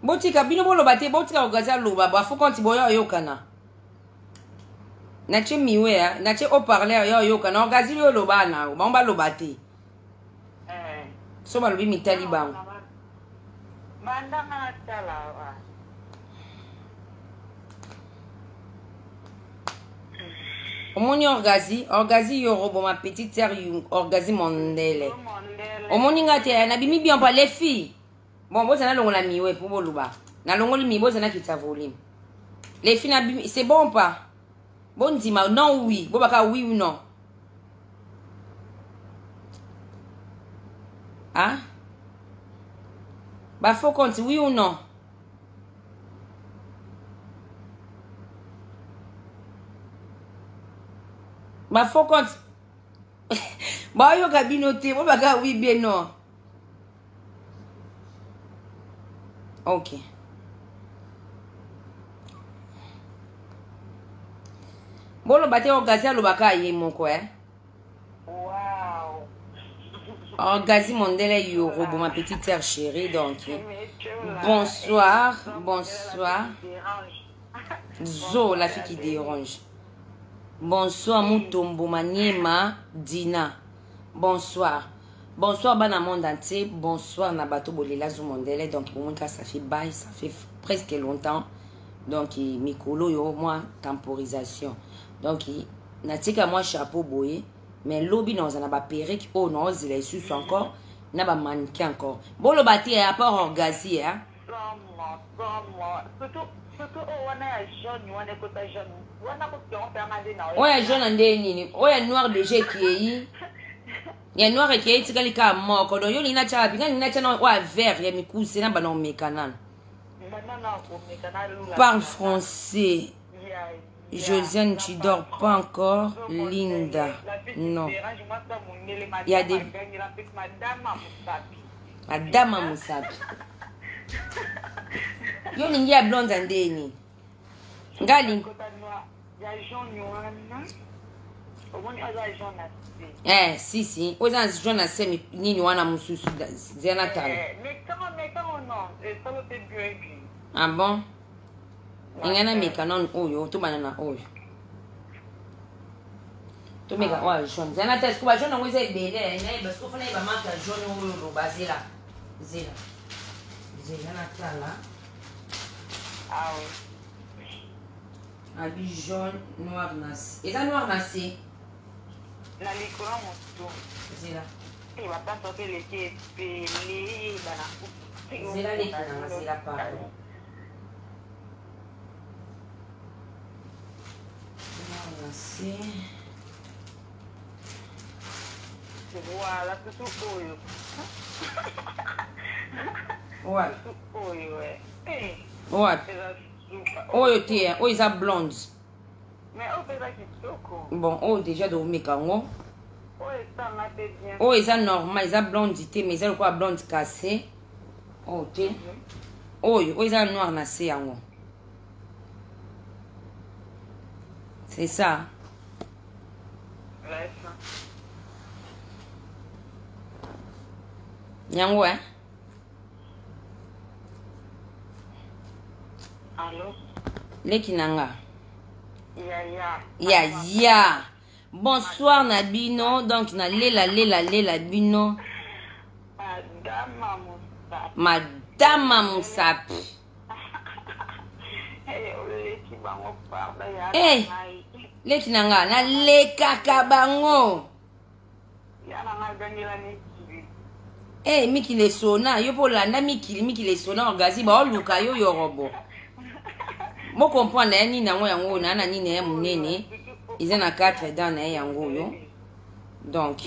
Botika bino bolo bate botika ogaza loba ba faut quand boyo yokana. Nache miwe ya, nache au parler yo yokana ogazi yo loba na, ba on ba lobate. So ba lobi mitali bango. Banda na tala. Omoni orgazi yorobo ma petite sœur orgazi mondele. Omoni ngate na bimi bien pas les filles. Bon, vous avez la miwe pour vous luba. Na longoli mi vous avez qui volume. Les filles c'est bon pas. Bon dis-moi non oui. Bon baka oui ou non. Hein? Bah faut qu'on oui ou non. Bah faut qu'on bah yo kabinote, bon baka oui bien non. Ok. Bon, le bâtiment orgasé le baka yé mon quoi. Wow. Orgasé mon délai yoro, bon ma petite sœur chérie donc. Bonsoir, bonsoir. Zo la fille qui dérange. Bonsoir Moutombo Maniema Dina. Bonsoir. Bonsoir bana monde entier, bonsoir na bateau bolela zu mondele donc pour moi ça fait bail, ça fait presque longtemps donc mikolo yo moi temporisation donc natika moi chapeau boye mais lobby dans na ba perruque oh non il est sous encore na ba mannequin encore bon le bâti à part orgasé hein surtout on a jaune on est côté jaune on a côté on permanent na ouais jaune ndé nini ouais noir déjà qui est ya noir qui est tikali ka moko donc yo lina cha binga lina cha no wa vert ya mikuse na bana mekana parle français. Josiane, tu dors pas encore? Linda, non. Il y a des Madame Moussapi. Yo lingi ya blonde andeni. Ngali. Si. Oza jaune assez nini wana mususu zena tala. Mais comment non? Ça me fait bien. Ah bon? Ingana mekanon oyo to banana oyo. To meka wa jaune. Zena test ko ba jaune ngo ze bele na parce que fona ba manka jaune oyo lo bazela. Zela na tala. Ah oui. Habit jaune, noir nassé. Et ça noir nassé? La licorne moto. C'est là. Il va pas sortir les pieds pelés. C'est là les pieds, c'est là pareil. Noir nassé. Voilà, tout oyo. Ouais. Tout oyo, ouais. Ouais. Oyo tie, oyo isa blonde. Mais on fait ça qui toko. Bon, oyo déjà de mekango. Oyo ça m'a fait bien. Oyo isa normal, isa blonde tie, mais isa quoi blonde cassée. Oyo tie. Oyo isa noir nassé yango. C'est ça. Ouais, ça. Yango, hein? Allô? Lekinanga. Ya. Ya. Bonsoir Nabino. Donc na lela bino. Madame Moussapi. Eh, lekinanga na lekaka bango. Eh, miki le sona yo polanda miki le sona orgazi ba oluka yo yorobo. Mo comprendre ni na ngo yango na ni ne munene. Ils ont 4 dents na yango yo. Donc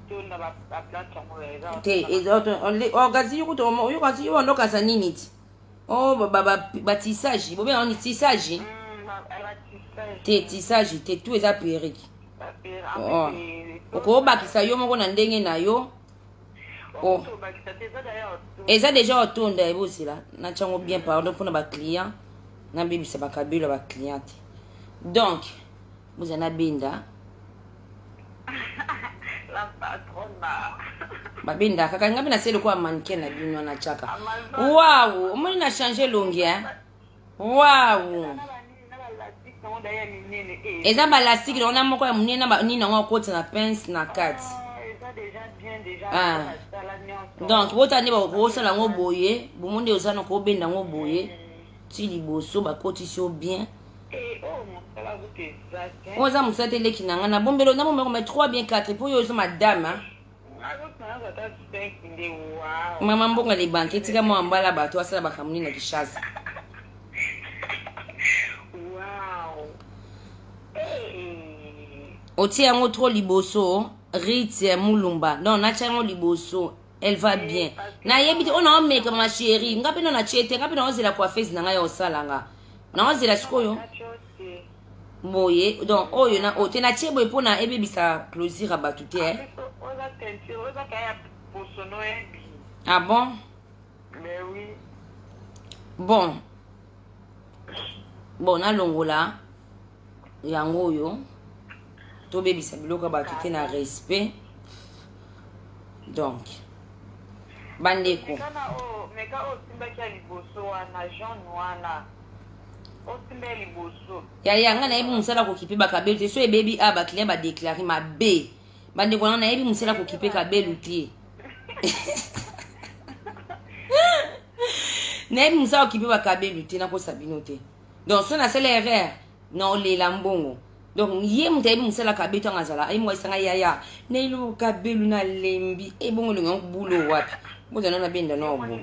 et autres orgazi yo to yo kasi yo ndoka sa nini ti. Oh ba tissage, bo bien on tissage. Tissage, tout eza perruque. Oh. Oko bakisa yo moko na ndenge na yo. Oh. Et ça déjà autour et aussi là. Na chango bien pardon pour nos clients. Na bibi c'est ba kabilo ba client. Donc, vous en avez binda. La patronne. babenda kaka ngapi na sele kwa mannequin na bino na chaka wow omoni na changer longi hein wow eza ba lastique on a moko ya munene na ni na ngokoti na pince na kat ah donc botani ba ko sala ngo boye bomonde osana ko benda ngo boye ti liboso ba kotisi bien oza musate leki nanga na bombelo na bombelo mais 3 bien 4 pour yo madame hein mama mbonga le banque tika mo ambala bato asala bakamuni na kishasa wow oti yango trop liboso rite mulumba non na chango liboso elle va bien na yebite ona o make ma chérie ngapi no na chete ngapi no ozela coiffeuse nanga yo salanga na ozela sikoyo boye donc oyo na ote na chebo epona ebebisa closure abatute hein ah bon mais oui bon na longola yango oyo to bebisa biloko batute na respect donc bandeko meka osimbaki ya liboso wana jaune wana osimba liboso ya nga nayebi musala kokipe bakabelu te so ebebi a baclient badeklare mabe bandeko nanga nayebi musala kokipe kabelu te nayebi musala kokipe bakabelu te nakosa bino te donc so nasala erreur na olela mbongo donc ye mutu ayebi musala kabelu to angazala ayi mwaisanga yaya nailo kabelu na lembi ebongo lenga bulo wapi bozana na benda na obo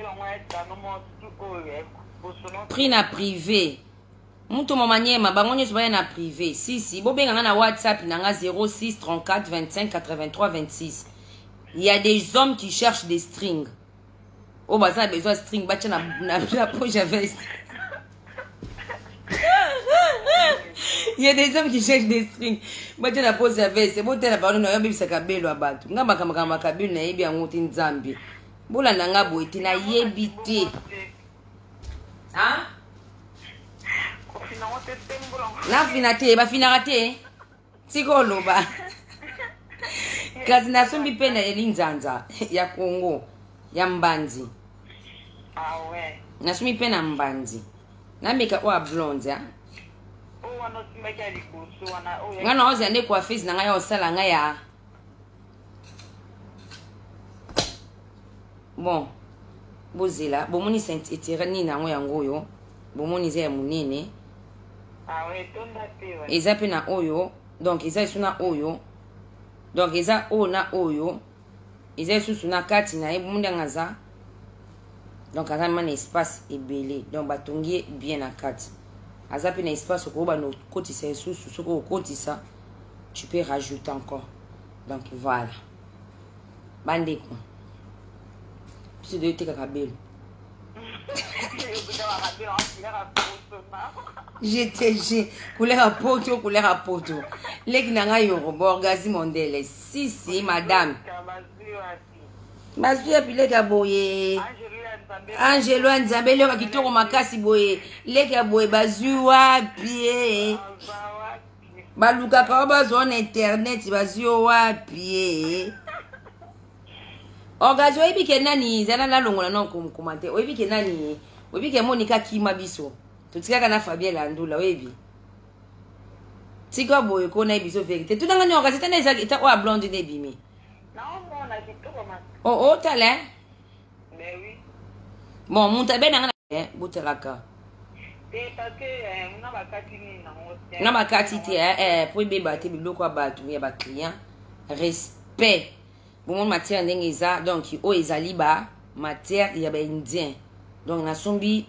prix na privé mutu momanyema bango nyonso baya na privé si bobenganga na WhatsApp nanga 06 34 25 83 26 il y a des hommes qui cherchent des strings oh bah ça a besoin de string bacha na poche à veste il y a des hommes qui cherchent des strings bacha na poche à veste bon tela parole na yobi bisa kabelo abatu ngamba kama kabelo na yebi yango ti nzambe bola nanga boiti na yebi te hein nafina te bafinaka te tikoloba kasi nasombi mpe na elinzanza ya Congo ya mbanzi nasombi mpe na mbanzi nameka oyo ablonde nga na ozela nde coiffeuse na ngai ya osala ngai ya bon bozela bomoni saint-étienne nini yango yango oyo bomoni eza ya monene eza mpe na oyo donc eza esu na oyo donc eza oyo na oyo eza esusu na kati na ye bomondi yango aza donc aza ma na espace ebele donc batongi ye bien na kati aza mpe na espace okoyoba na okotisa esusu soki okotisa tu peux rajouter encore donc voilà bandeko biso doyo tekaka belo j'ai couleur à poto leki nanga yoruba orgasme mondele si madame bazwi ya bileki ya boye angelo ya nzambe eloko kitoko makasi boye leki ya boye bazwi wapi balukaka wa bazwa na internet bazwi wapi orgasme oyebi ke nani zana nalongola na komukuma te oyebi ke nani oyebi ke Monica Kima biso totikaka na Fabien Landula oyebi tika boye kona biso vérité tunanga ni orgasme tena eza ita o blonde ne bimi oh tala mais oui bon monta ben nanga botelaka parce que na bakati te pour beba te biloko abatu ya ba client respect bon matière ndenge eza donc o ezali ba matière ya ba indien donc na sombi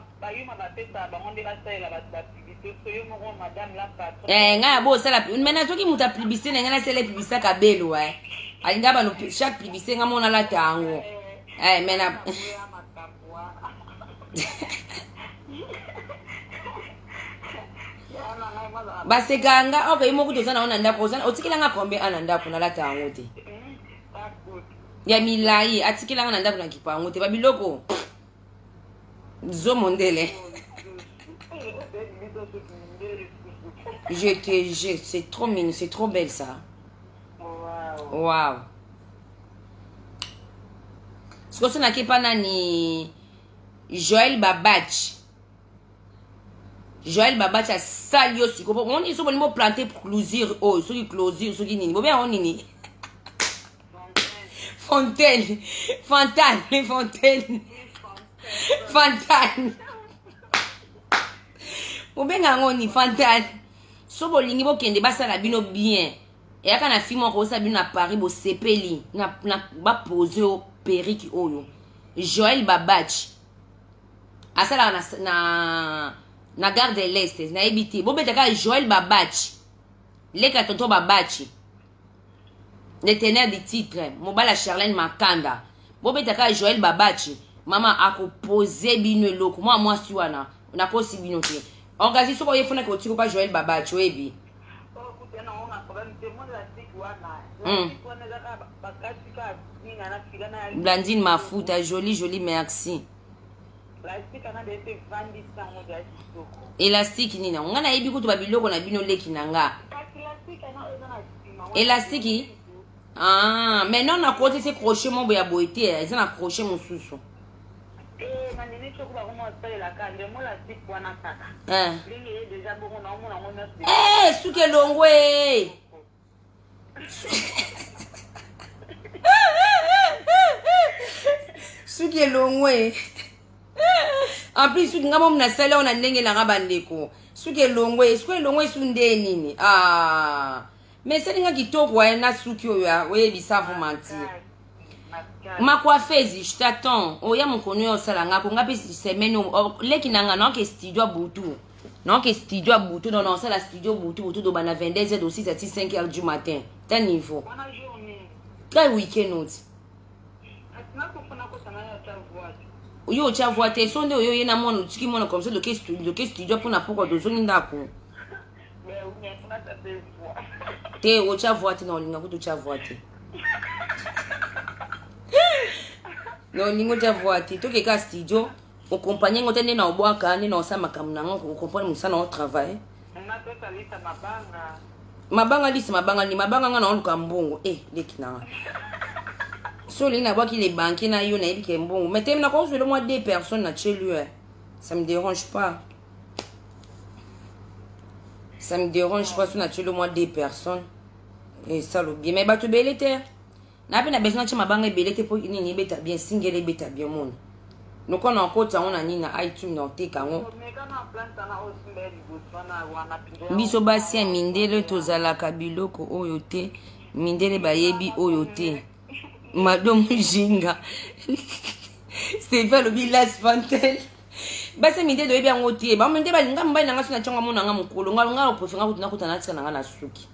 nga bo sala maintenant soki muta publicité nga na sala publicité ka belo alinga ba chaque publicité nga mona la tango maintenant basekanga okay imo kutoza na ona ndako ozana otikilanga kombe ana ndako na la tango te ya milai atikilanga na ndako na kipango te babiloko zo mondele je te jure c'est trop mignon c'est trop belle ça wow siko so nakepa nani Joël Babach. Joël Babach a sali yo siko. On dit so bonimo planter pour closure. Oh, so qui closure, so qui nini. Bobe on nini. Fontaine. Fontaine. Fontaine. Fontaine. Bobe ngoni Fontaine. So bolingi bo kende basala bino bien. Et quand na film on sa bino na Paris bo sepeli na ba poser au perruque oyo. Joël Babach. Asala na gare de l'Est na ebiti bo betaka Joël Babach le katonto Babach le teneur du titre mobala Charlène Makanda bo betaka Joël Babach mama akoposer bino eloko moi si wana na kosi bino te ongazi soko yefuna ko tiko pa Joël Babach oyebi Blandine Mafuta joli merci. Élastique nina on a yebi kutu babiloko na bino leki nanga élastique ah mais non na côté c'est crochet mon boya boité ça na crochet mon susu suke longwe suke longwe en plus suki ngamo mna sala ona ndenge la ngabandeko suki longwe sunde nini ah mais c'est nga kitoko wa na suki oyo we bisavu manti ma coiffeuse je t'attends oya mukonu yo sala ngako ngapi semaine leki nanga non que studio butu non ça la studio butu do bana 22h do 6 à 5h du matin t'as niveau très week-end aussi yo cha voite sonde yo yena mwana tiki mwana comme ça le studio pour na poko do zoni ndako te o cha voite na olinga kutu cha voite no lingo cha voite to ke ka studio o compagnie ngote ne na obwaka ne na osama kamna ngo ko compagnie musana au travail mabanga lisa mabanga nga na oluka mbongo lekina so lina bois qui les banquiers na yo na ebike mbongo mais t'aimes na ko le mois 2 personnes na chez lui ça me dérange pas sur na chez le mois 2 personnes et ça le bien mais ba to belete na pe na besoin de mabanga belete pour nini beta bien single beta bien mon no ko na kota on na nina iTunes na oteka ngo biso basi mindele tozala kabiloko oyo te mindele bayebi oyo te Madame Jinga Stéphane Obilas Fontaine basi minde do ebia ngotie ba minde balinga mbai nanga sina chonga mona nga mukolo nga opofinga kutuna kutana tsika nanga na suki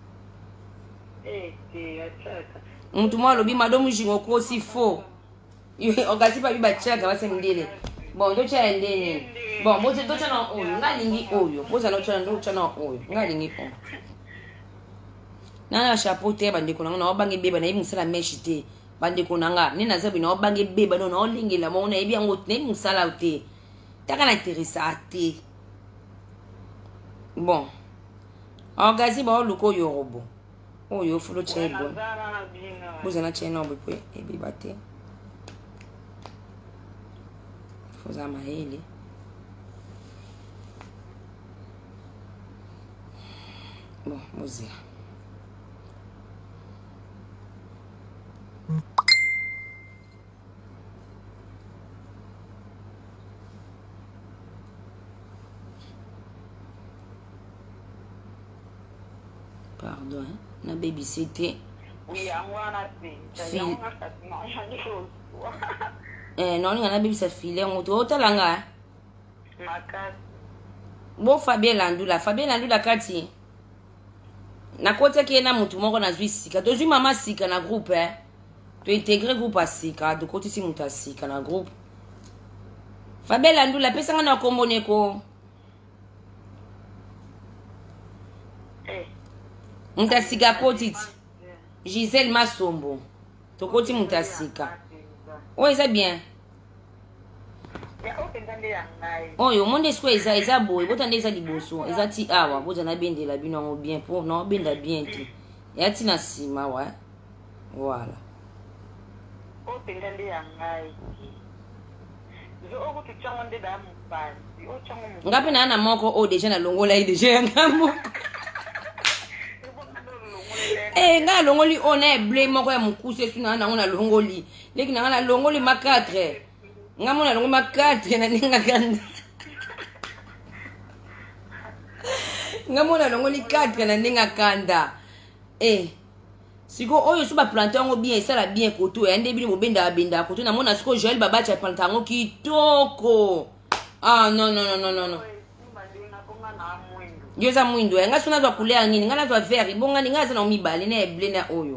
mtu mwa lobi Madame Jinga ko si fo ogasi pa biba chaka basi mindele bon do cha endeni bon mo to cha na oyo ngalingi oyo boza no cha na oyo ngalingi po nana chapeau te bandeko nanga na obange beba na yimusala meshi te bandeko nanga nina zabi na obange beba no na olingela mo na yebi yango te musala te taka na interesa te bon ogazi ba oluko yorobo oyo fulo chebo boza na cheno bo pe ebi bate foza mahele bon mozia pardon hein? Na babysitter oui amwana non nga na babysitter file ngoto otalanga makati bo Fabien Landula kati na kote ke na mutu moko na zwi sika to zwi mama sika na groupe to intégrer groupe a sika de kote si mutu sika na groupe Fabien Landula pesa nga na kombone ko Mutasika kotiti Gisèle Masombo to koti mutasika o eza bien oyo monde siko eza boy botande eza liboso eza ti awa boza na bendela bino ngo bien pour non benda bien ti ya ti na sima wa voilà o tengale ya ngai zo o ko tshanga nde da mupasi o tshanga mu ngapi na moko o deja na longola i deja ngamo nga longoli ona blé moko ya mukuse suna na ngona longoli leki na ngana longoli ma 4 ngamona longoli ma 4 na ninga kanda ngamona longoli 4 na ninga kanda siko oyo so ba planter ngo bien esala bien koto ya ndebili mobenda abenda koto na mona siko Joël Baba cha planter ngo kitoko non Yoza mwindo nga sona zwa couleur nini nga nazwa vert ibonga ni nga za na mibale na blé na oyo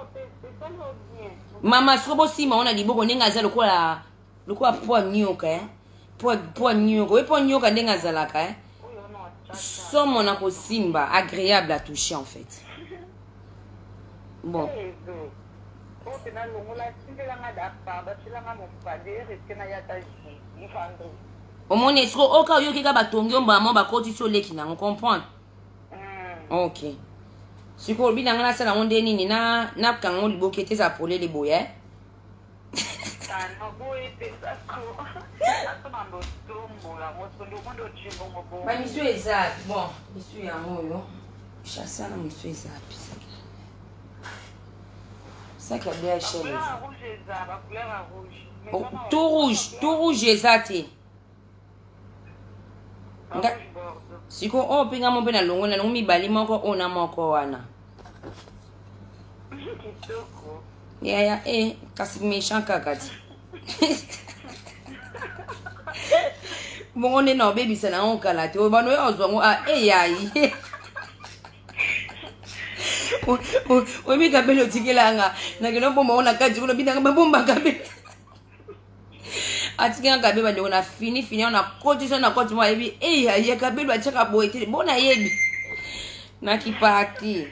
mama sobo sima ona liboko nenga za lokola poa nyoka poa nyoka we poa nyoka ndenga zalaka somo na ko simba agréable à toucher en fait bon au moins est-ce au cas où il y a batongi on ba mo ba koti so leki na on comprendre OK si ko bi na ngana sala onde nini na kango libokete za pole le boye ba monsieur exact bon monsieur ya moyo chassa na monsieur exact ça qui a bien cher tout rouge exact siko o pinga mo pena longo na mibali moko ona moko wana ya kasi méchant kakati mongone na baby sana on kala te o bano yo zwango yayi o mi kabelo tikelanga na kino bomba ona kati kuno binanga bomba kabelo atika ngabe ba ndona fini ona koti so na koti mo yebi ya kabelo achaka boyete bona yebi na kipati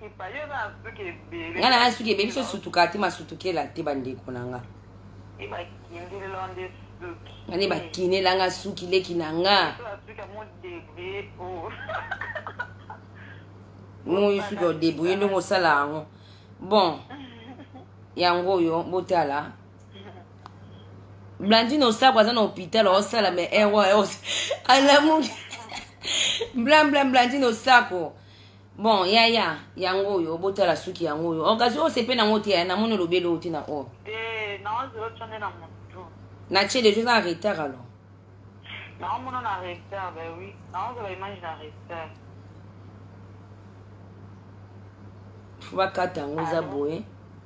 ngana asuke bebi so sutukati masutukela te bandeko nanga iba kindile londe suki ngani ba kinelanga suki leki nanga mo yusuki o débrouiller ndongo sala ngo bon yango yo botala Blandine au sac dans l'hôpital au sala mais alamu Blandine au sac bon yango yo botala suki yango yo okazi o sepe na ngoti ya na mono lobelo oti na o non je retourner dans mon tour na chez les gens en retard alors non mon en retard ben oui non je vais imaginer en retard faut pas kata ngoza boye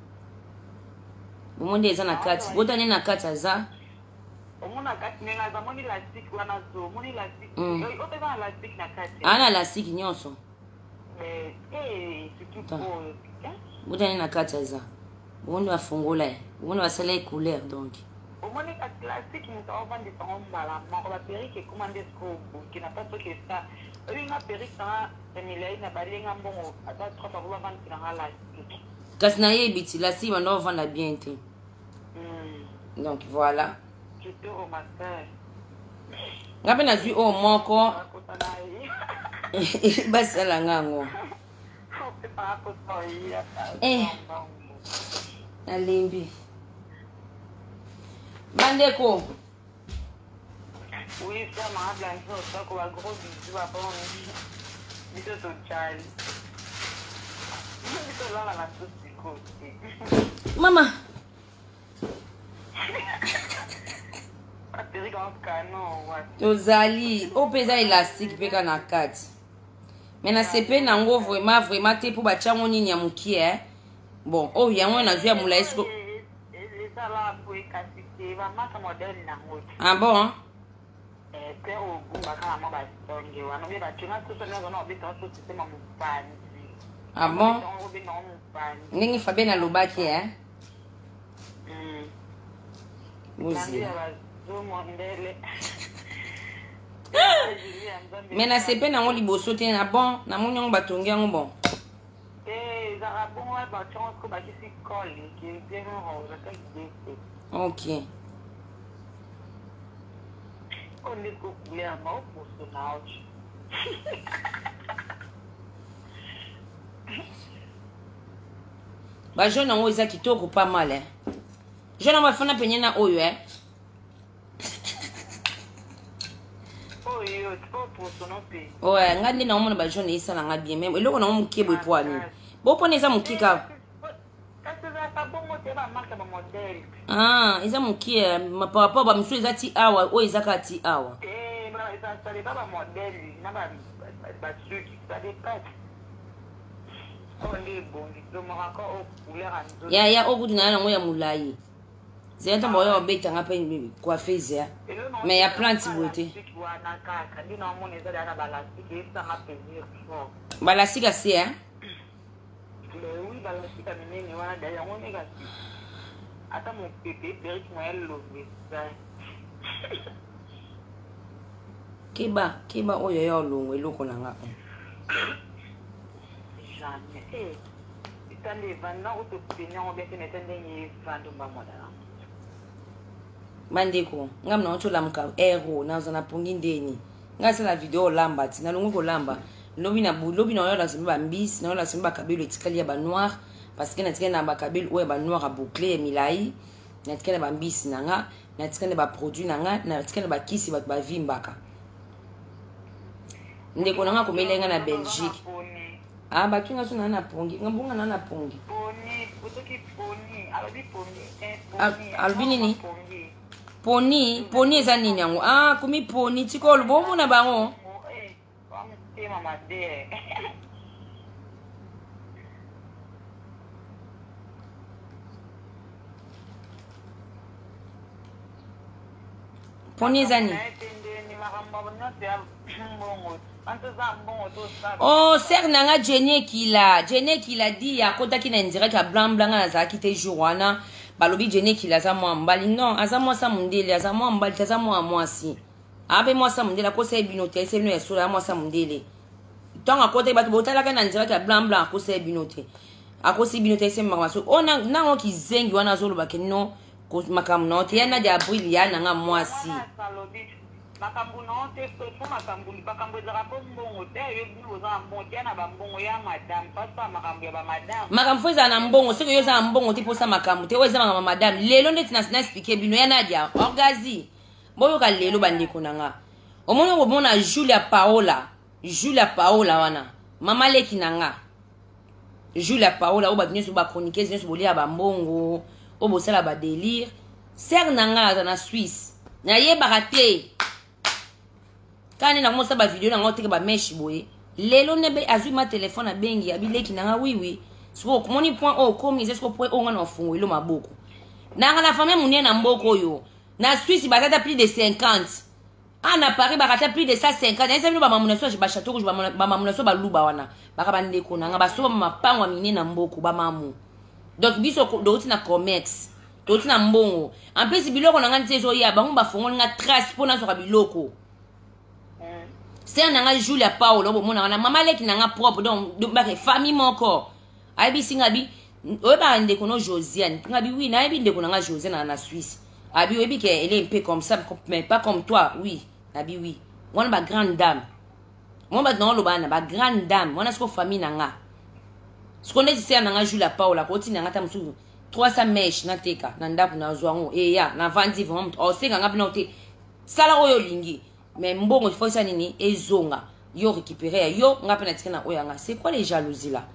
monde eza na kati botane na kati aza omona kati nenga za moni lastique wana zo moni lastique o te va lastique na kati ana lastique nyonso surtout pour botane na kati aza bonde bafungola bonde basala couleur donc omoni kati lastique muta ovandi sango mbala moko ba perruque commandé sco qui n'a pas ce que ça une perruque ça emilai na balenga mbongo ata 3 fois vandi na lastique kasi na yebi ti la si bando vanda bien te donc voilà je te remercie ngape na zwi o moko basala ngango alimbi bandeko oui ça m'a blanchi ça ko ba gros bisous ba bon bisous to chali bisous la la tout mama tozali opeza élastique peka na kati mais na sepe nango vraiment te po bachango nini ya mukie bon oyo yango na zwi ya mulai siko ah bon ah bon ndenge fabe na lobaki Muzi. Mais na sepe na ngo liboso te na bon na moni ngo batongi yango bon OK ba jeune ngo eza kitoko pas mal Je n'en vais faire penye na oyo ouais ngandi na omona ba jaune isa na ngabie même eloko na mo kebo epwani bo pone eza mukika ah eza mukie ma par rapport ba misu eza ti awa o eza ka ti awa ça dépend ba modèle na ba suki ça dépend ya okuti na yango ya mulai zeta moyo obeta ngapa kwa phase ya mais ya plante beauté balasika si hein oui balasika minene wana d'ailleurs on est gasi ata mon bébé Eric Moel lobé kiba oyo ya olongo eloko na nga jamais itande vanda o to penya o bete netende ni vando ba modala bandeko ngam na oto lamka ero na zona pungi ndeni ngase la video lamba tina longo ko lamba lobi na oyo la simba mbisi na oyo la simba kabelo etikali ya ba noir parce que na tikana na ba kabelo oyo ba noir a boucler milai na tikana ba mbisi nanga na tikana ba produit nanga na tikana ba kisi ba vimbaka ndeko nanga komelenga na Belgique ah batunga sona na pongi ngabunga na pongi poni utoki poni alobi poni albini ni poni eza nini yango ah kumi poni tikolo bomo na bango mama de poni eza nini oh ser nanga Jenny Kila di ya kota ki na direct ya blanc na zaki te jour wana balobi Jenny Kila za mwa mbali non aza mwa sa mundele aza mwa mbali aza mwa mwasi abe mwa sa mundele ko se binote se no esura mwa sa mundele tonga kota ba botala ka na direct ya blanc ko se binote akosi binote se mwa so ona nango ki zengi wana zolo ba ke no ko makam no te yana ja bril ya na nga mwasi makambu na te so makambu makambu za rapo mbongo te yo bulu za mbongo ya na bambongo ya madame pasa makambu ya ba madame makambu feza na mbongo siko yo za mbongo te posa makambu te weza mama madame lelo ndeti na expliquer bino ya nadia orgazi boyo ka lelo bandeko nanga omona ko mona Julia Paola wana mama leki nanga Julia Paola oba kinyeso ba chroniqueuse nyeso bolia ba mbongo obo sala ba délire ser nanga na Suisse na ye barate kane na mosa ba video na ngote ba mesh boye lelo nebe azui ma téléphone na bengi abileki nanga oui so komoni point o komi zesko point o ngana ofungo ilo maboko na la famille munie na mboko yo na Suisse batata plus de 50 ana Paris bakata plus de 150 eza bino ba mamunaso ba château rouge ba mamunaso ba luba wana baka bandeko nanga baso mapango mine na mboko ba mamu donc biso do na comex do na mbongo en plus biloko nanga ntezo ya bango ba fongo nga trace pona so ka biloko c'est nanga Julia Paola bo mona na mama leki nanga propre donc ba famille moko abi singabi o ba ndeko no Josiane ngabi oui na abi ndeko nanga Josiane na Suisse abi obi que elle est un peu comme ça mais pas comme toi oui abi oui moi ba grande dame moi ba non lo ba na ba grande dame moi na sko famille nanga ce qu'on est c'est nanga Julia Paola ko ti nanga ta musu 300 mèches na teka na ndapu na zwango e ya na vandi vraiment o senga ngabi na te sala oyo lingi mais mbongo il faut ça nini ezonga yo récupérer yo ngapi na tikana oyanga c'est quoi les jalousies là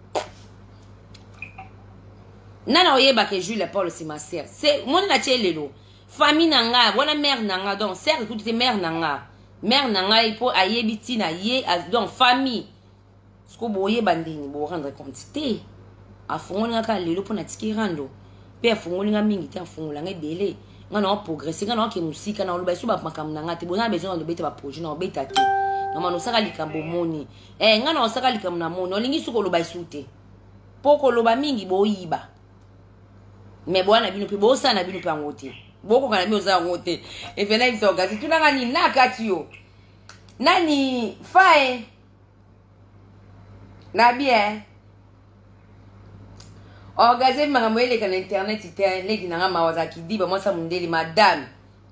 nana oyeba que Julia Paul c'est ma sœur c'est mon na tchelelo famille nanga bona mère nanga donc sœur écoute mère nanga il faut ayebi tina ye donc famille ce ko boye bandini bo rendre compte te afongola ka lelo pona tikirando pe afongola mingi te afongola ngedele ngana progresser ngana ke musika na oloba suba makambo nanga te bona besoin de beta ba projet na beta te na mano saka likambo moni ngana osaka likambo na moni olingi suko loba isute poko loba mingi boyiba mais bwana bino pe bosa na bino pe ngote boko kana mi oza ngote e fena iso gazi tunanga ni nakati yo nani fae na bien orgaze makambo ele kana internet ite leki nanga mawaza kidiba mwasa mundeli madame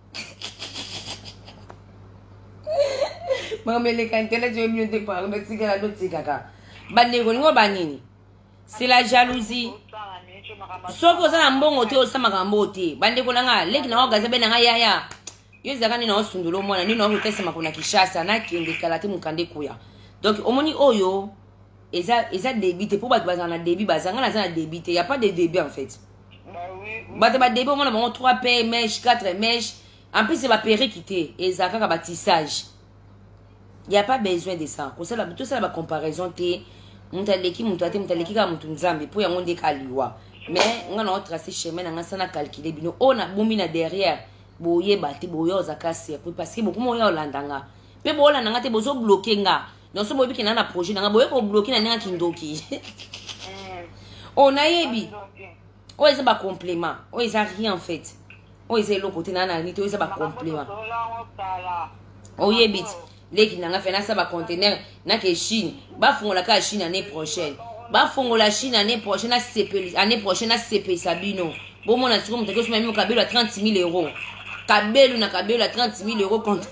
makambo ele kana internet yo mi nte pa mexique na do tikaka bande ko ngo banini c'est la jalousie soki osala mbongo te osala makambo te bandeko na nga leki na ogaza be na nga yaya yo ezalaka nini naosundula omwana nini naokotesama kuna kishasa nakende kala te mokande koya donc omoni oyo eza débit te mpo bato bazala na débit bazanga naza na débit te ya pas de débit en fait bato badébit omona bango 3 p mèche 4 mèche en plus c'est baperiki te eza kaka batissage ya pas besoin de ça tosala bacomparaison te moto aleki moto ate moto aleki kaka moto nzambe mpo yango nde kaliwa mais nga na otrace chemin na nga sana calculer bino oyo nabombi na derrière boyeba te boya ozaka serpre parce que beaucoup moya olanda nga mpe boolanda nga te bozobloke nga nyonso boyebi kena na projet na nga boye kobloke na ndenge kindoki oyo nayebi oyo eza bacomplément oyo eza rien en fait oyo eza eloko te na nini te oyo eza bacomplément oyebi te leki na nga fe nasa bacontener nake Chine bafungola ka Chine année prochaine bafungola Chine année prochaine nasepelisa bino bomona siko moto akosoma mimi kabelo ya 30 000 euros kabelo na kabelo ya 30 000 euros contre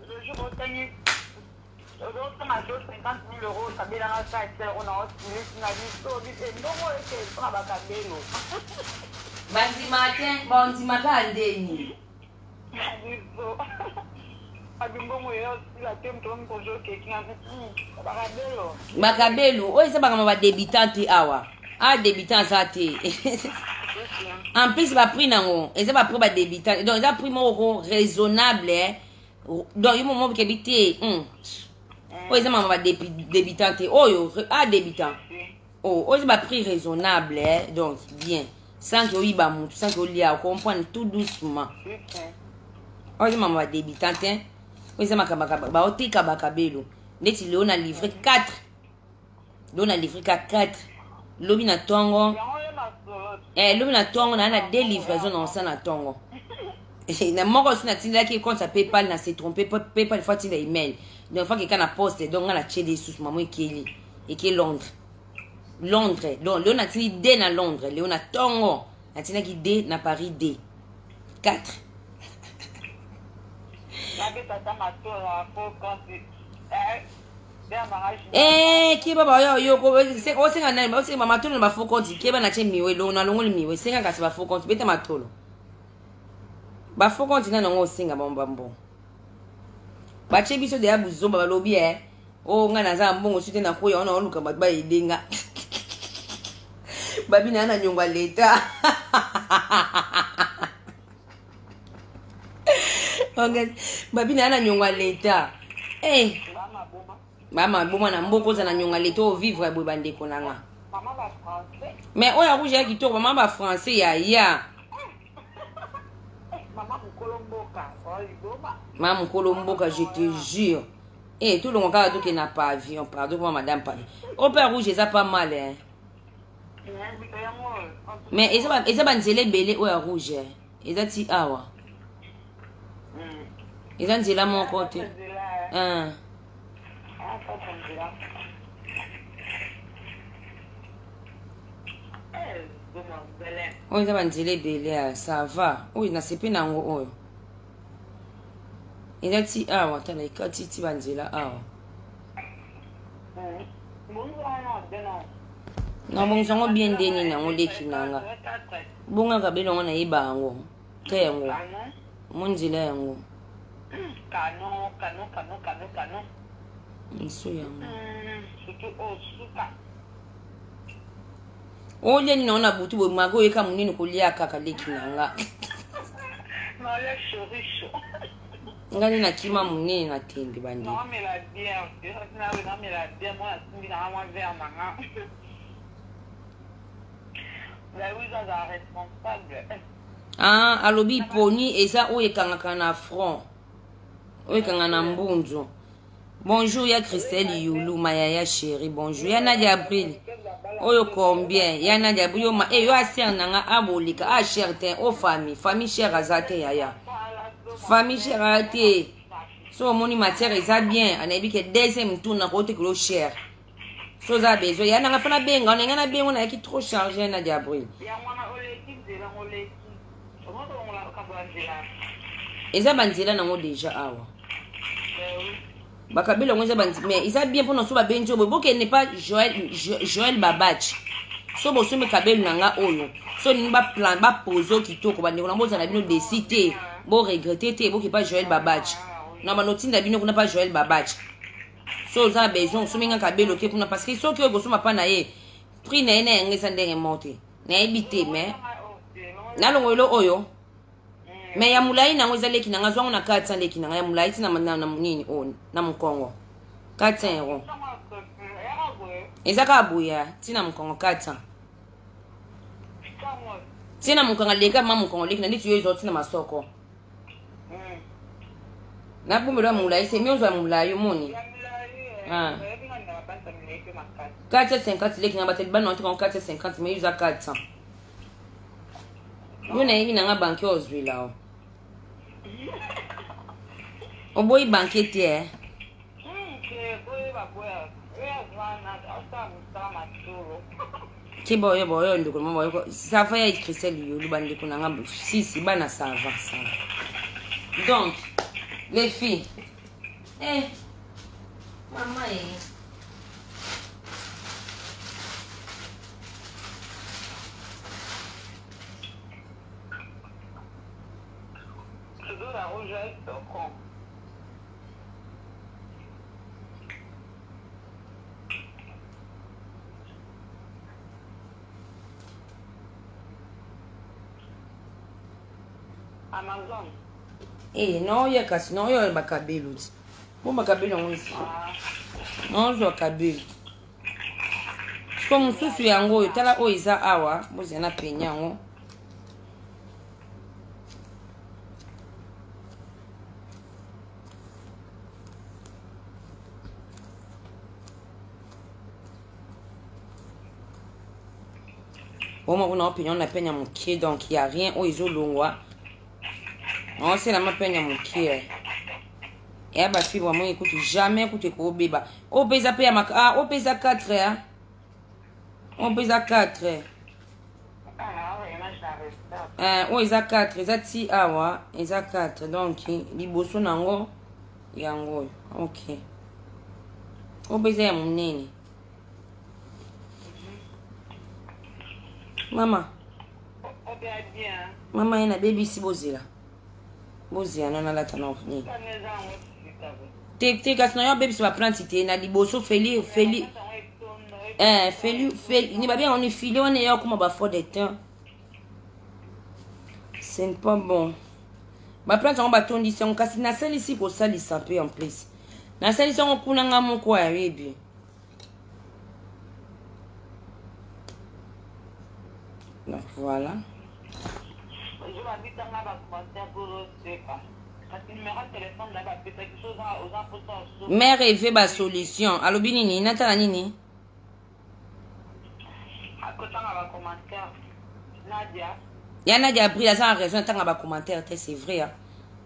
bandimaka ndeni bakabelo oyo eza bakama badebitant te awa débitant aza te en plus baprix nango eza baprix badebitant donc eza prix moko raisonnable donc yo momo bokebi te oyo eza mama badebitant te oyo débitant oyo eza baprix raisonnable donc bien sans que oyiba mutu sans que olia comprendre tout doucement oyo eza mama badebitant te oyo eza makabaka baotika bakabelo neti leo na livre 4 leo na livre ka 4 lobi na tongo lobi na tongo na 2 livraison na osa na tongo na moko aussi na tindaki compte sa PayPal na se tromper PayPal fois tinda email donc fois que kana poste donc na chede sous maman ekeli eke Londres donc leo na tindi D na Londres leo na tongo na tindaki D na Paris D 4 kiba ba yo ko o senga na ba senga matolo na faux compte kiba na chemiwe lo na longoli miwe senga kasi ba faux compte beta matolo ba faux compte na ngo senga bombambo ba chebiso de abuzomba ba lobi o nga na za mbongo sute na koya ona oluka ba idenga babi na na nyongwa leta babi na nyongwa leta mama boma na mboko za na nyonga leto vivre boy bandeko nanga mama ba français mais oya rouge ya kitoko mama ba français ya mama mukolomboka je te jure tout le monde a na pavillon pardon pour madame pavillon au père rouge ça pas mal mais eza banzele belé oya rouge eza ti awa eza nzela mon côté oyo eza banzela ebele ça va oyo nasepe nango oyo eza ti awa tala ekati ti banzela awa nabongisa yango bien ndeni nango leki nanga bongaka belongo nayeba yango te yango monzela yango nso yango oleni naona butu boye mago oyeka monene kolia kaka leki nanga ngani na kima monene na tembe bandi alobi poni eza oyo ekangaka na front oyo ekanga na mbunzo. Bonjour ya Christelle Youlou Mayaya chérie, bonjour ya Nadia Abril. Oyo combien ya Nadia Abril yo aser nanga abolika cher ten o famille cher azate yaya. Famille cher azate. So moni matière eza bien, anabi ke deuxième tour na kote kilo cher. So za bezo ya nanga fana benga, on ngana benga na ki trop chargé Nadia Abril. Eza banzela nango déjà awa. Bakabelo ngeza banzi mais isa bien pour nous ba benjo boke n'est pas Joël Babach. so bosombe kabelu nanga oyo so ni ba plan ba pozo kitoko ba ndeko na boza na bino décider bo regretter te bo ki pas Joël Babach na ba notinda bino kuna pas Joël Babach so za besoin so minga kabelu ke kuna parce que so ke bosoma pa na ye prix na ene ngesa ndenge monte na ebité mais na longolo oyo mais ya mulai na ngweza leki na ngazwangu na 400 leki na ya mulai tina na munini on na mkongo 400 euros ezaka abuya tina mkongo 400 tina mkongo leka mama mkongo leki na nditu yozo tina masoko na bumbelo mulai se mionzo ya mulai moni 450 leki na batel bana on 450 mais yuza 400 yo na hivi na nga banki ozwi lao oboyi banki tie kibo yo boyo ndiko mama yo safa ya Christelle yo luba ndiko na nga sisi bana ça va. Donc les filles maman la rouge est con. Amazon. Non, il y a kasi non, il y a bakabelo. Bon bakabelo on ici. Non, zo kabelo. Comme susu yango tala o iza awa, bozi na penyango. Bon, on a opinion la peine à mon pied, donc il n'y a rien au iso longwa. On sait la ma peine à mon pied. Et à ma fille, moi, écoute, jamais écoute au bébé. Au pesa paye à ma. Ah, au pesa 4 hein. On pesa 4 oh, ils a 4, ils a 6 awa, ils a 4. Donc, les bosso nango, yango. Ok. Au pesa à mon nene. Mama. Mama ina baby si bozila. Bozila nana la tano ni. Te kasi na yo baby si va prendre te na liboso feli feli ni ba bien on est filé on est comme ba fort de temps. C'est pas bon. Ba prendre on ba tondi c'est on kasi na sali ici pour ça li sapé en plus. Na sali ici on kuna nga mon quoi baby. Donc voilà. Mère rêve ba solution. Allo binini natala nini? Nadia. Ya Nadia a pris la raison tanga ba commentaire c'est vrai hein.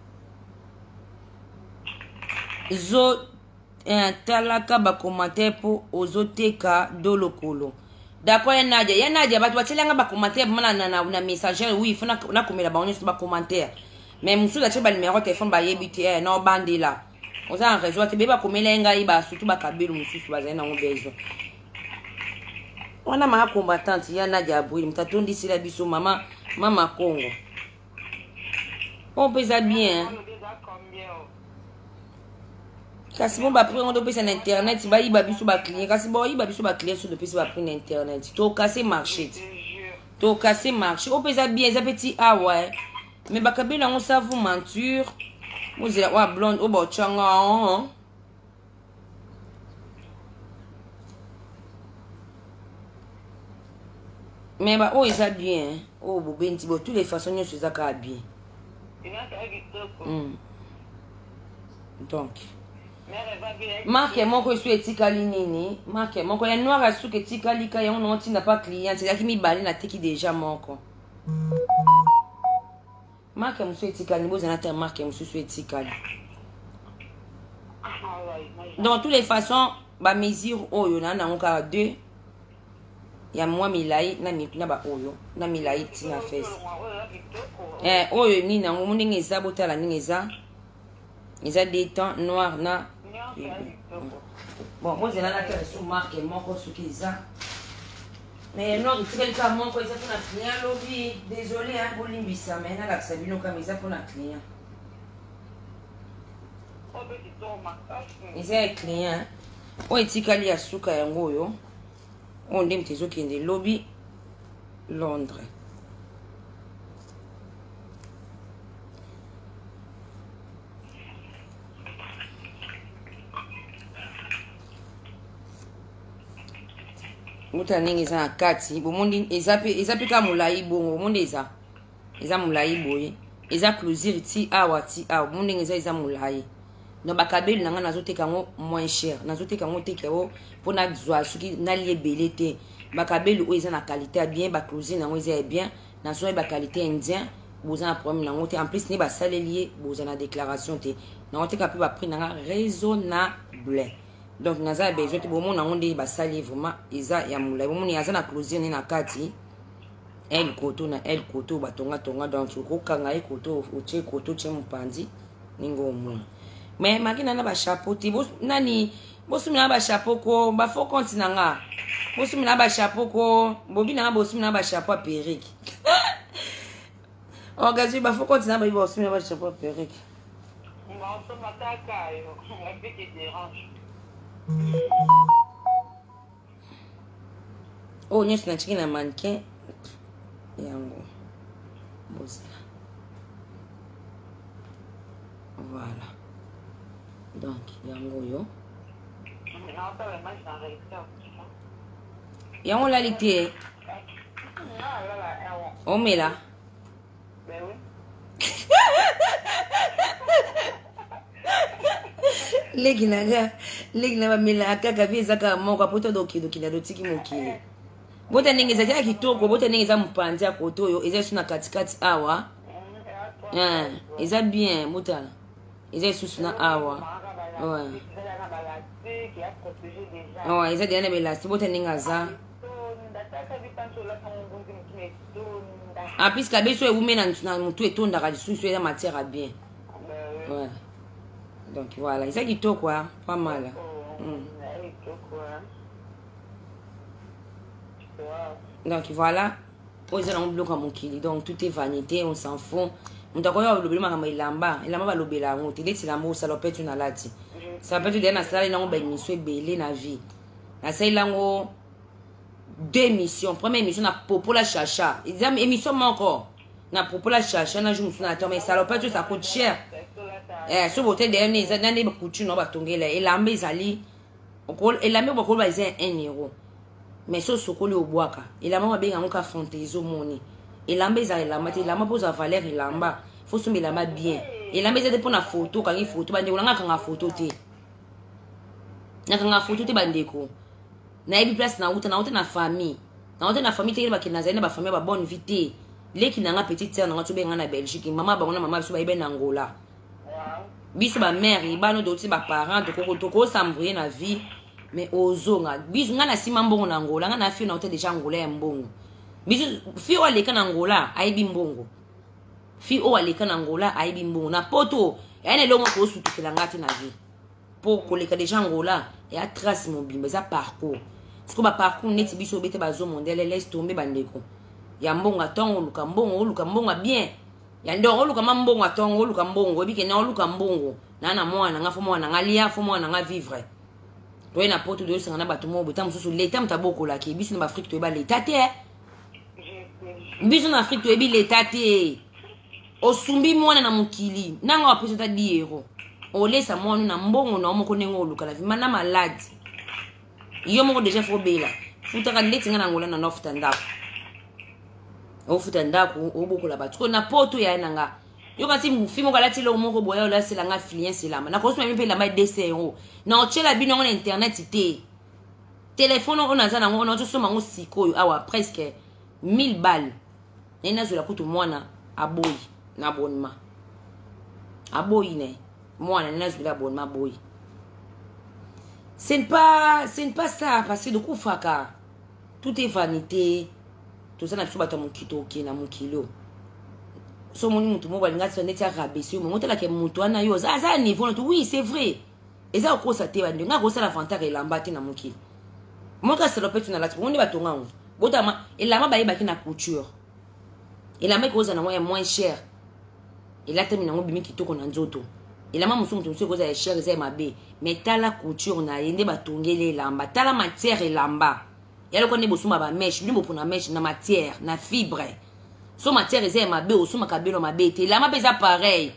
Zo talaka ba commentaire pour ozoteka dolokolo. D'accord, ya Nadia batu batelanga ba commentaire na messager oui il faut na komela ba onyeso ba commentaire mais musu la cheba numéro téléphone ba yebiti na bande là oza en réseau te beba komela ngai ba surtout ba kabelu musu ba zena ngobezo wana ma combattante ya Nadia Abouil mtatondi sila biso mama Congo on pesa bien kasi bon ba prendre on doit sur internet ba yi ba biso ba client kasi bon yi ba biso ba client sur depuis ba prendre internet to casser marché on pesa bien ça petit ouais mais ba kabela on ça vous mentir vous êtes wa blonde au bochanga mais bah oh ils a bien oh bobenti bo toutes les façons nous ça ka bien donc marque moko esu etikali nini marque moko ya noir asu ke etikali ka yango non tinda pas client c'est qui mi bali na teki déjà moko marque musu etikali boza na ta marque musu etikali donc toutes les façons ba mesure oyo na ngoka 2 ya moi milai na ba oyo na milai tina fesse oyo ni na ngomu ndenge eza botala ndenge eza des temps noir na bon moi j'ai là la sous marque moko ce qui ça Mais non, tu sais que mon quoi ça pour un client lobby. Désolé hein pour l'imbissa mais na la sabino comme ça pour un client. Ils ont client. On etikali ya suka yango yo. On dem tezo kende lobby Londres. Muta ningi za kati bomundi ezape ka mulai bongo monde eza mulai boye eza closure ti awa bomundi eza mulai no bakabeli nanga nazoteka ngo moins cher nazoteka ngo tekeo pona zwa suki na liebele te bakabeli o eza na qualité bien ba closure nango eza bien na so ba qualité indien boza na problème nango te en plus ne ba salelier boza na déclaration te na oteka pe ba prix nanga raisonnable. Donc naza besoin te bomo na onde ba sali vraiment eza ya mulai bomo ni aza na closure ni na kati el koto batonga donc ko kanga e koto oche koto che mpanzi ningo mu mais makina na ba chapeau ti bo nani bosumi na ba chapeau ko ba fo compte nanga bosumi na ba chapeau ko bobi na bosumi na ba chapeau perruque organiser ba fo compte na ba bosumi na ba chapeau perruque on se mataka yo on fait que dérange. Oh, nyes na chiki na mannequin yango bozela. Voilà. Donc yango yo. Yango la lité. Oh mais là. Ben oui. Legina bamela kaka visa ka moko poto doki na dotiki mokili. Bota ningi za kia kitoko, bota ningi za mpanzi ya koto yo, eza suna katikati awa. Eza bien, bota. Eza suna awa. Ouais. Ouais, eza diana melasti, bota ninga za. Apis kabeso e umena na mutu etonda ka lisusu eza matière bien. Ouais. Donc voilà, il s'agit de quoi, pas mal. Donc voilà, posez un bloc à mon kili. Donc tout est vanité, on s'en fout. On t'a quoi le problème avec l'amba, il a mal lobé la honte. Il est la mot salopette une alati. Ça peut te dire na salle na on ben mission belé na vie. Na salle lango deux missions. Première mission na popola chacha. Deuxième émission encore. Na popola chacha na jour na attends mais salopette ça coûte cher. So bote dernier za nane ba couture no ba tongela elambe ezali okol elambe ba kolba eza 1 euro mais so sokoli obwaka elamba ba benga ngoka fantaisie moni elambe za elamba te elamba poza valeur elamba faut so elamba bien elambe za te pona photo kangi photo bande ngaka kanga photo te nakanga photo te bandeko na ebi place na uta na famille te ba kina zaina ba famille ba bonne vie te leki nanga petite sœur nanga to benga na Belgique mama ba ngona mama so ba ibe na Angola. Biso ba mère ibano doti ba parents toko s'embrouiller na vie mais ozonga biso ngana sima mbongo na Angola ngana fi na hotel déjà Angola ya mbongo biso fi o aleka na Angola aibi mbongo fi o aleka na Angola aibi mbongo na poto ene longo ko sutukela ngati na vie pour koleka déjà Angola ya trace mobile za parcours siko ba parcours neti biso bete ba zo mondele laisse tomber bandeko ya mbongo atongo luka mbongo bien ya ndo oluka mambongo atongo oluka mbongo bike na oluka mbongo na mwana nga fo mwana nga lia fo mwana nga vivre to ina poto de sanga na bato mo botam susu leta mtaboko la ki biso na Afrique to ba leta te biso na Afrique to bi leta te osumbi mwana na mukili nanga wapeso ta 10 euros olesa mwana na mbongo na omoko nengo oluka la vimana malade yo moko déjà fo bela futa ka leti nga na ngola na nofta ndako ofuta ndako obokola batiko na poto ya nanga yo kasi mfimo kala tilo moko boya ola sela nga fluence lama na kosuma mpe la mai 200 euros na ochela bino na internet te téléphone on aza nango na tosoma ngo sikoyo awa presque 1000 balles ena zola kutu mwana aboyi na abonnement aboyi ne mwana na zola abonnement aboyi c'est pas ça parce que de kufaka tout est vanité. Tout ça na biso bato mokito ke na mokilo so moni mutu mo balinga tsone tia rabesi mo motela ke mutu ana yo za niveau na oui c'est vrai eza ko sa te bande nga ko sa la fantaka elamba te na mokilo mo ka salopete na lati mo ndi batonga ngo botama elamba ba yebaki na couture elamba ko za na moins cher elata mina ngo bimi kitoko na nzoto elamba musu ko za cher za mabe mais tala couture na yende batongele elamba tala matière elamba yalo ko ne bosuma ba mèche bino pona mèche na matière na fibre so matière za mabe osuma kabelo mabe te elamba pesa pareil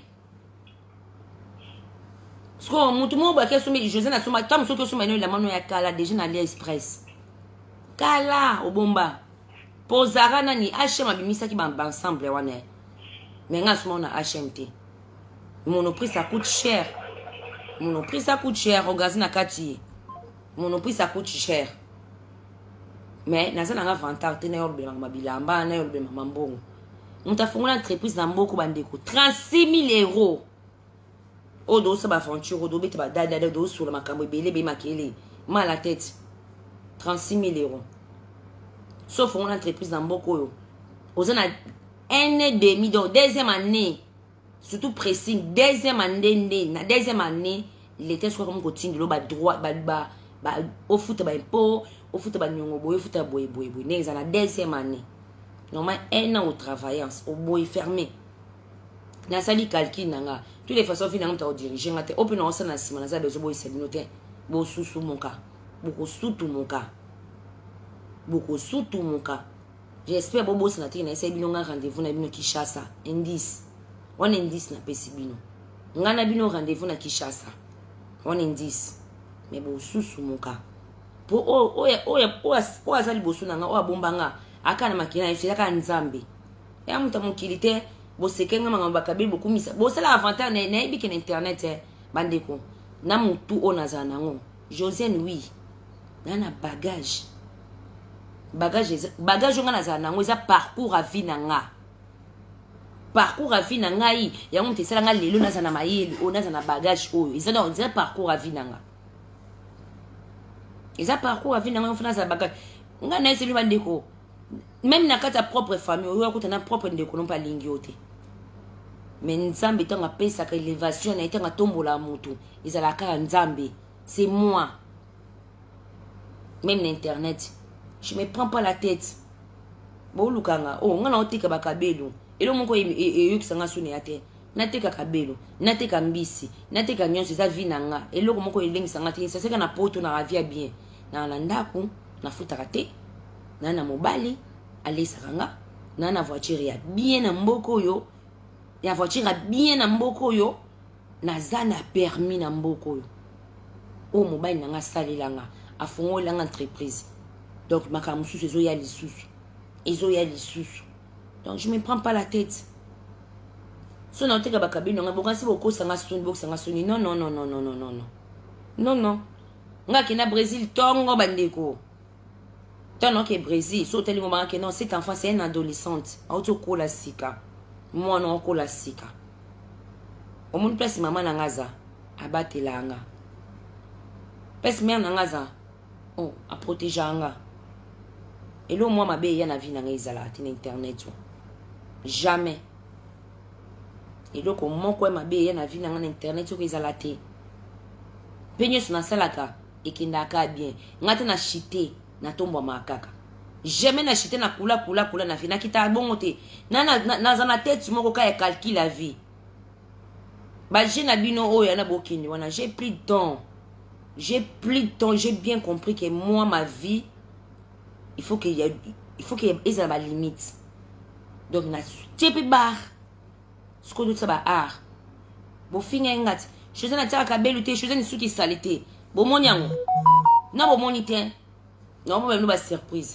sko mutu mo ba kesumi José na suma tam so ke suma no elamba no ya kala déjà na AliExpress kala obomba pozara nani HM abimisa ki ba ensemble wana mais nga suma na HMT Monoprix ça coûte cher Monoprix ça coûte cher regarde na kati Monoprix ça coûte cher mais naza na vantar te na yorbe na mabilamba na yorbe mambo muta fungula entreprise na mboko bandeko 36 000 €. Odo sa ba aventure odo bete ba dada do sur le makambo belé be makele mal la tête 36 000 €. Sauf une entreprise dans beaucoup yo. Ozana 1,5 donc deuxième année surtout pressing deuxième année na deuxième année il était soit comme continue lo ba droit ba au foot ba impôt au foot ba nyongo boy foot boy né na deuxième année normal 1 an au travail au boy fermé na sali calcul nanga toutes les façons finalement ta diriger ngate open on na sima na za bezo boy sali noté bo susu monka boko sutu monka boko sutu monka j'espère bobo na tina essayer bino nga rendez-vous na bino Kinshasa indice on indice na pesi bino ngana bino rendez-vous na Kinshasa on indice mais bo susu monka po o azali bosu nanga o abombanga akana makina ifika ka nzambe ya mutamukilite bosekenga mangamba kabili bokumisa bosala avantage na ibiki na internet bandeko na mutu onaza nango Josiane oui nana bagage nga naza nango eza parcours à vie nanga parcours à vie nanga yi ya mutu sala nga lelo naza na mayeli onaza na bagage oyo eza parcours à vie nanga eza parcours à vie nanga mfuna za bagage nga na ese bandeko même na kata propre famille oyo akutana propre ndeko non pas lingi yote mais nzambe tanga pesa ka élévation na itanga tombola mutu izala ka nzambe c'est moi même l'internet je me prends pas la tête bo lukanga oh ngana otika bakabelo elo moko yokisanga sune yate nateka kabelo nateka mbisi nateka nyonso za vie nanga elo moko elengisanga te saseka na poto na ravia bien na landaku na futaka te na mobali alesakanga na voiture ya bien na mboko yo ya voiture ya bien na mboko yo naza na permis na mboko yo o mobali nanga salelanga afungolanga entreprise donc makamususu ezoya lisusu donc je me prends pas la tête so na oteka bakabino nga bokansi bokosanga soni non nga kina Brésil tongo bandeko tant que Brésil so teli ngoma que non cet enfant c'est une adolescente auto kola sika moi non kola sika au monde place maman na ngaza abatelanga place mère na ngaza oh a protéger anga et là moi mabe ya na vie na ngezala tin internet jamais et donc mon quoi mabe ya na vie na internet so ngezala te penye sona salaka ekindaka bien ngata na chité na tombo makaka jamais na chité na kula na fina kita bongo te na za na tête moko ka ya calcul la vie ba je na bino oyo na bokini wana j'ai pris de temps j'ai bien compris que moi ma vie il faut qu'il y ait ma limite donc na tiepi bar ce que ça ba art bo finga ngati je na taka kabelu te je ni suki salite bo monyango na bo monite non moi ba surprise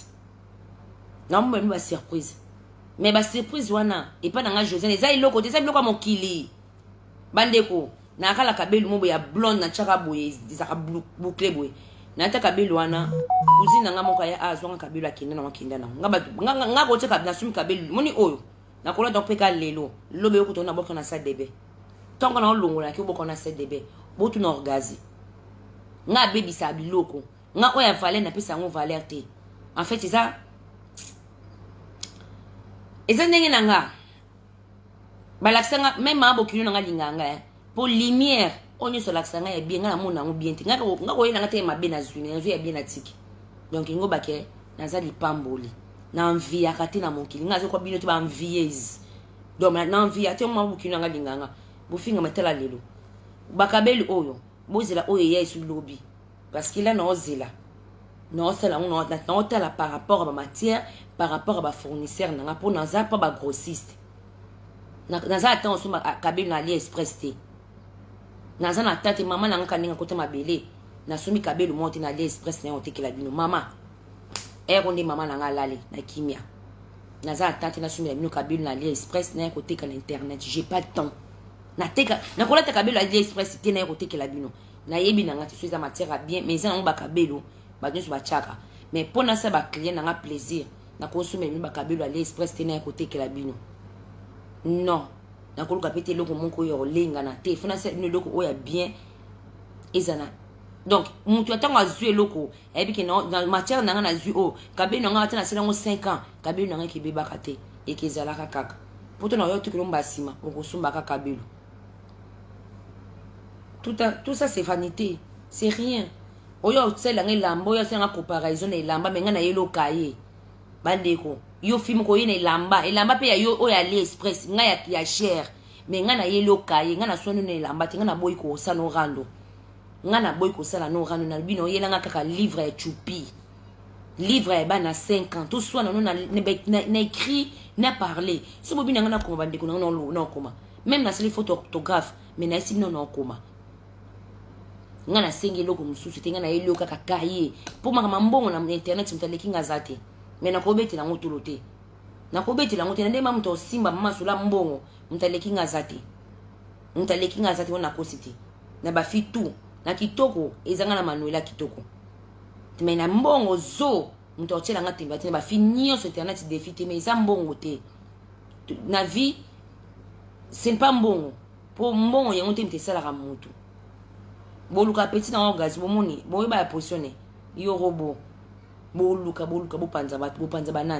mais ba surprise wana et pas dans José les aïe loko des loko mokili bandeko na kala kabelu mo ya blonde na chaka boye disaka boucler boye na ta kabelu wana uzina nga moko ya azwa kabelu akenda na makenda na nga ko teka na sumi kabelu moni oyo na kola donc peka lelo lobe ko tona boko na sa debe tongo na longola ki boko na sa debe botu na orgazi nga baby sa biloko nga oya valeur na pesa ngo valeur te en fait c'est ça ndenge nanga balaksanga même mabo kilo nanga linganga pour lumière onyo so laksanga ya bien nga na mona ngo bien te nga ko yena nga te mabe na zuni ya bien na tiki donc ngo bake naza lipamboli na envie akate na mokili ngazo kwa bino te ba envieuse donc na envie ate mo bukino nga linganga bufinga matela lelo bakabeli oyo bozela oyo yesu lobi parce qu'il a nozela non c'est là on a par rapport à ma matière par rapport à ma fournisseur na pour naza pas ba grossiste naza attention kabeli na AliExpress te naza na tante maman na nkaninga kote mabele na sumi kabeli monte na AliExpress na otekela bino mama eronde mama na nga lale na kimia naza tante na sumi na bino kabeli na AliExpress na koteka na internet j'ai pas de temps na teka na kolata kabeli na AliExpress te na kotekela bino na yebi na ngati soza matière bien mais ça na ba kabelo ba nyonso ba chaka mais pour na sa ba client na nga plaisir na consommer bino ba kabelo à AliExpress te na kotekela bino non na koluka pete loko moko yo lenga na te fona se ne loko oya bien ezana donc mutu atango azue loko ebi ke na matière na nga na zui o kabelo nga atana sela ngo 5 ans kabelo nga ke beba kate e ke zala kaka poto na yo tukelo mbasima okosumba ka kabelo tout ça c'est vanité c'est rien oyo tsela ngelamba oyo senga comparaison na lamba menga na yelo kaye bandeko yo film ko yene lamba pe ya yo oya AliExpress nga ya cher menga na yelo kaye nga na sonu na lamba te nga na boy ko sa no rando nga na boy ko sala no rando na bino yela nga kaka livre ya chupi livre ya bana 5 ans tout soit na écrit na parler so bobina nga na koma bandeko na no koma même na seli photographe mais na isi no koma nga na sengi loko mususu te nga na yelo kaka kaye po makama mbongo na internet mtaleki nga zate mais na kobeti na ngotolo te na kobeti la ngote na ndema mto simba mama sula mbongo mtaleki nga zate wana kositi na ba fitu na kitoko ezanga na manuela kitoko mais na mbongo zo mto chela nga temba te ba finio sur internet défité mais za mbongo te na vie c'est pas mbongo po mbongo yango te mtesala ka mutu boluka petit na orgasme bomoni boye ba positionner yo robot boluka bopanza banani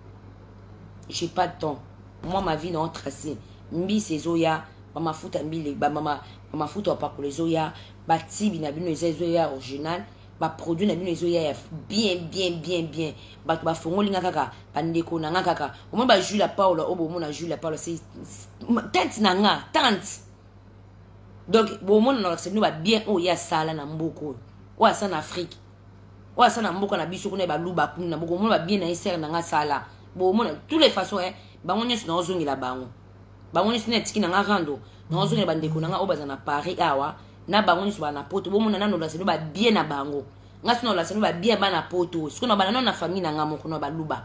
j'ai pas de temps moi ma vie non tracée mbi sezoya ba mafuta mbile ba mama mafuta pa ko lezoya ba tibi na bino ezoya original ba produit na bino ezoya bien ba fongolinga kaka bandeko na nga kaka omo ba Julia Paula obo mo na Julia Paula c'est tante na nga tante donc bon mon na c'est nous ba bien o ya sala na mboko o asa na Afrique o asa na mboko na biso kuna ba luba kuna na mboko mo ba bien na iser na nga sala bon mon toutes les façons bango nyesi na ozongela bango nyesi na tiki na nga rando na ozongela bandeko na nga obaza na Paris awa na bango nyesi ba na poto bon mon na no la c'est ba bien na bango nga sino la c'est ba bien ba na poto siko na na famille na nga moko na ba luba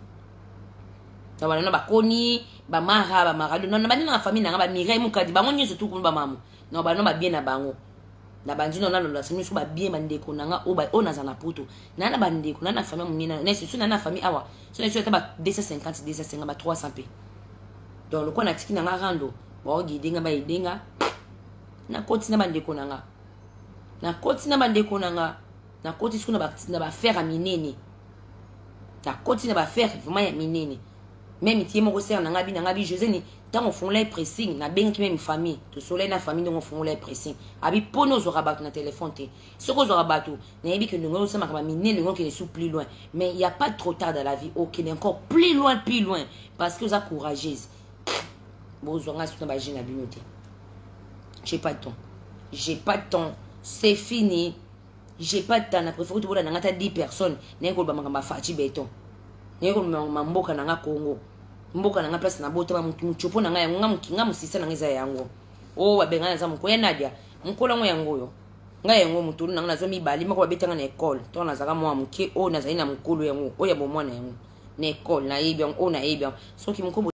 na ba na ba koni ba marado na ba na famille na nga ba mirai mukadi bango nyesi tout ba mamu na ba no ba bien na bango na bandino na lola sinu so ba bien bandeko na nga o na za na poto na na bandeko na famille munina na c'est na famille awa so na so ba 250 250 ba 300 p donc le ko na tiki na nga rando ba o gidenga ba idenga na koti na bandeko na nga na koti siko na ba faire a minene na koti na ba faire vraiment ya minene même ti mo ko ser na nga bi José ni tant on font les pressing na bengi même famille to soleil na famille donc on font les pressing abi pono zo rabato na téléphone te soko zo rabato na yebi que nous ça ma minene ngo qui est sous plus loin mais il y a pas trop tard dans la vie OK est encore plus loin parce que vous êtes courageuse bon zo nga suna ba jina binote j'ai pas de temps c'est fini j'ai pas de temps na préféré to bola na ngata 10 personnes na ko ba makamba fati beton na ko mamboka na nga Congo mboka na nga place na bota ba muchopo na nga yango nga musisa na ngeza yango o babengana za mko ya Nadia mkola ngo yango yo nga yango mutulu na nga zo mibali mako babetanga na école to na zaka mwa mke o na zaina mkolo yango o ya bomwana yango na école na yebi o na yebi soki mko